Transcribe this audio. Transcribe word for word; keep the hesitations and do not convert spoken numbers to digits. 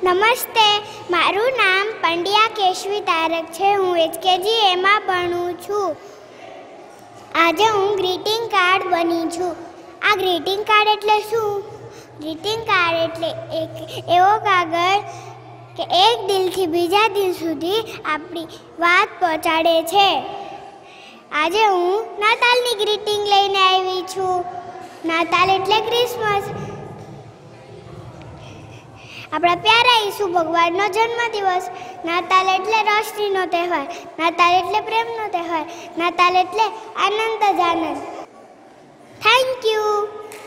નમસ્તે, મારું નામ પંડ્યા કેશવી તારક છે. હું એચકેજી એમાં ભણું છું. આજે હું ગ્રીટિંગ કાર્ડ બની છું. આ ગ્રીટિંગ કાર્ડ એટલે શું? ગ્રીટિંગ કાર્ડ એટલે એક એવો કાગળ કે એક દિલથી બીજા દિલ સુધી આપણી વાત પહોંચાડે છે. આજે હું નાતાલની ગ્રીટિંગ લઈને આવી છું. નાતાલ એટલે ક્રિસમસ, આપણા પ્યારા ઈસુ ભગવાનનો જન્મદિવસ. નાતાલ એટલે રોશનીનો તહેવાર, નાતાલ એટલે પ્રેમનો તહેવાર, નાતાલ એટલે આનંદ જ આનંદ. Thank you.